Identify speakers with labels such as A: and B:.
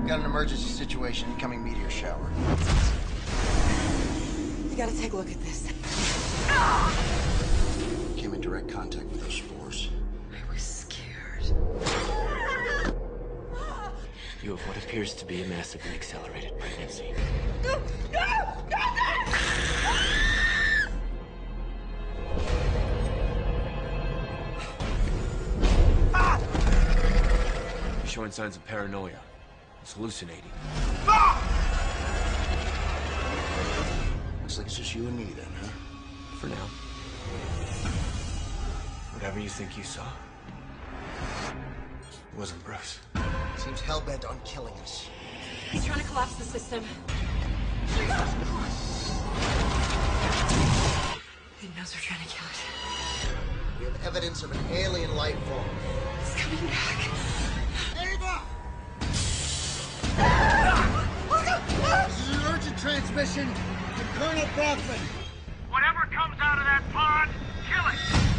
A: Got an emergency situation, incoming meteor shower.
B: You gotta take a look at this.
A: Came in direct contact with those spores.
B: I was scared.
C: You have what appears to be a massively accelerated pregnancy.
D: You're showing signs of paranoia. It's hallucinating.
A: Looks like it's just you and me then, huh?
D: For now. Whatever you think you saw, it wasn't Bruce.
A: Seems hell-bent on killing us.
B: He's trying to collapse the system. He knows we're trying to kill it.
A: We have evidence of an alien life form.
B: He's coming back.
A: Ava! This is an urgent transmission from Colonel Brockman.
E: Whatever comes out of that pod, kill it!